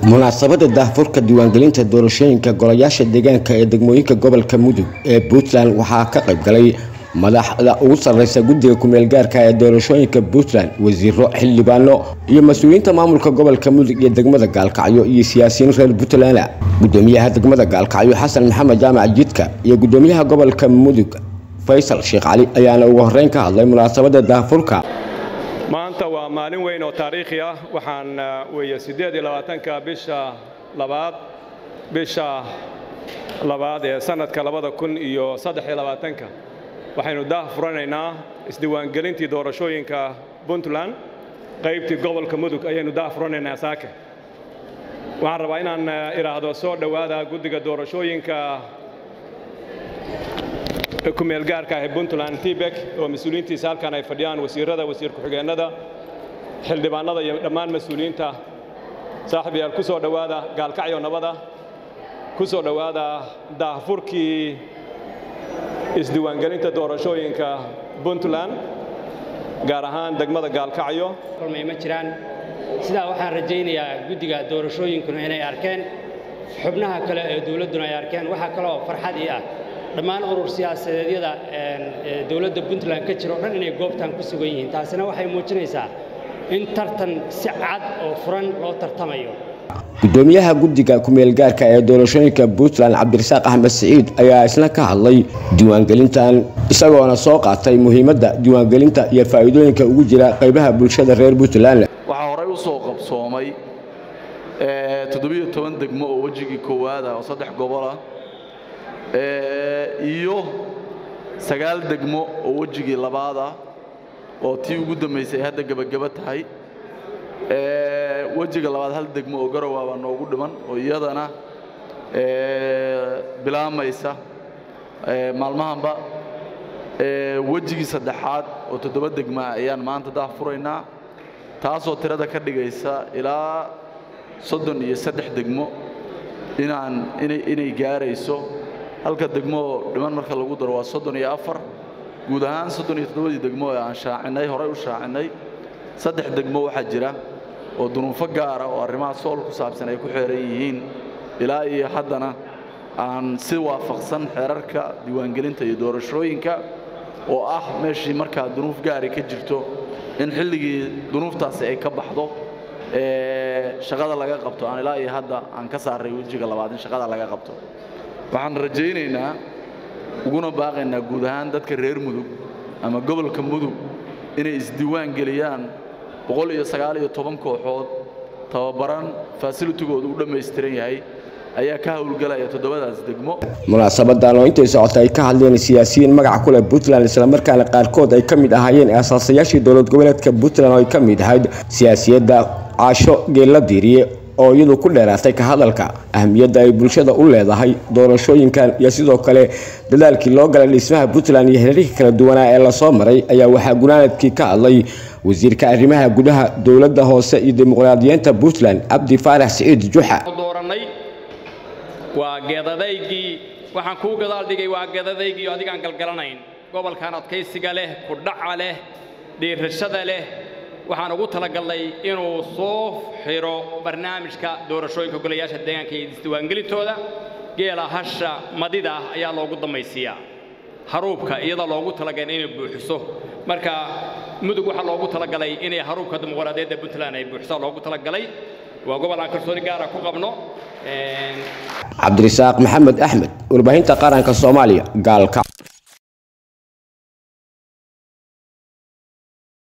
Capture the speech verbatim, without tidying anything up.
munaasabada daahfurka diiwaangelinta doorashooyinka golayaasha deegaanka ee degmooyinka gobolka Mudug ee Puntland waxaa ka qayb galay madaxda ugu sareysa guddiga ku meel gaarka ee doorashooyinka Puntland, wasiiro, xildhibaano iyo mas'uuliyiinta maamulka gobolka Mudug iyo degmada Gaalkacyo iyo siyaasiyiin reer Puntland. Gudoomiyaha degmada Gaalkacyo Xasan Maxamed Jaamac Jidka iyo gudoomiyaha gobolka Mudug Faysal Sheekh Ali ayaana ugu horeyn ka hadlay munaasabada daahfurka. maanta waa maalin weyn oo taariikhi ah. waxaan weeye sideed iyo labaatanka bisha labaad bisha labaad ee sanadka labada kun iyo saddex iyo labaatanka waxaynu daahfuranaynaa isdiiwaangelintii doorashooyinka Puntland qaybtii gobolka Mudug ayaynu daahfuranaynaa saaka. waxaan rabaa inaan iraahdo soo dhawaada guddiga doorashooyinka ku meel gaarka ah Puntland Tibek oo mas'uuliyiintiisa halkan ay fadhiyaan, wasiirada, wasiir ku-xigeenada, xildhibaanada iyo dhammaan mas'uuliyiinta. saaxiibayaal ku soo dhawaada Gaalkacyo nabada, ku soo dhawaada daahfurkii isdiiwaangelinta doorashooyinka Puntland gaar ahaan degmada Gaalkacyo. kulmay ma jiraan sidaa waxaan rajaynayaa guddiga doorashooyinkuna inay arkeen, xubnaha kale ee dawladuna ay arkeen. waxa kale oo farxad ii ah dhammaan urur siyaasadeedyada dawladda Puntland ka jiro dhan inay goobtan ku sugan yihiin. taasina waxay muujinaysaa in tartan si cad oo furan loo tartamayo. gudoomiyaha guddiga ku meel gaarka ee doorashooyinka Puntland Cabdirasaaq Axmed Saciid ayaa isna ka hadlay diiwaangelintan, isagoona soo qaatay muhiimadda diiwaangelinta iyo faa'iidooyinka ugu jira qaybaha bulshada reer Puntland. waxaa horay u soo qabsoomay toddoba iyo toban degmo oo wajigii koowaad ah oo saddex gobol ah iyo sagaal degmo oo wajigii labaad ah oo tii ugu dambeysay hadda gabagaba tahay. wajiga labaad hal degmo oo Garowe baa noogu dhiman oo iyadana bilaamaysa maalmahanba. wajigii saddexaad oo toddoba degmo ayaan maanta daahfuraynaa, taasoo tirada ka dhigaysa ilaa soddon iyo saddex degmo inaan inay inay gaarayso. halka degmo dhiman marka lagu daro waa soddon iyo afar. guud ahaan soddon iyo toddoba degmo ee aan shaacinay horay u shaacinay. saddex degmo waxaa jira oo dunuufo gaar ah oo arrimaha sool ku saabsan ay ku xeeran yihiin ilaa iyo haddana aan si waafaqsan xeerarka diiwaangelinta iyo doorashooyinka oo ah meeshii markaa dunuuf gaari ka jirto in xilligii dunuuftaasi ay ka baxdo shaqada laga qabto. aan ilaa iyo hadda aan ka saaray wajiga labaad in shaqada laga qabto. waxaan rajaynaynaa uguna baaqaynaa guud ahaan dadka reer Mudug ama gobolka Mudug inay isdiiwaan geliyaan boqol iyo sagaal iyo toban kooxood tababaran facility-goodu u dhameystiran yahay ayaa ka hawlgalaya toddobadaas degmo. munaasabadan oo intay socotay ay ka hadleen siyaasiyiin magac ku leh Puntland isla markaana qaarkood ay ka mid ahaayeen asaasayaashii dowlad goboleedka Puntland oo ay ka mid ahayd siyaasiyadda Caasho Geella Diiriye oo iyadu ku dheeraatay ka hadalka ahmiyadda ay bulshada u leedahay doorashooyinkan iyo sidoo kale dadaalkii loo galay dhismaha Puntland iyo heerarka kala duwan ee la soo maray. ayaa waxaa gunaanadkii ka hadlay wasiirka arrimaha gudaha dawladda hoose iyo dimuqraadiyiinta Puntland Abdi Faarax Saciid Juxa. dooranay waa geedadaygii waxaan ku gadaal dhigay waa geedadaygii adigaan galgalanayn gobolkan adkaysiga leh ku dhaca leh dhiirashada leh. waxaan ugu talagalnay inuu soo xiro barnaamijka doorashooyinka golayaasha deegaanka iyo isdiiwaangelintooda. geela hasha madida ayaa loogu damaysiyaa, haruubka iyada loogu talagalay inay buuxiso. marka Mudug waxaa loogu talagalay inay haruubka dimuqraadiyadda Puntland ay buuxiso loogu talagalay. waa gobol aan kalsooni gaar ah ku qabno. Cabdirasaaq Maxamed Axmed, warbaahinta qaranka Soomaaliya, Gaalkacyo.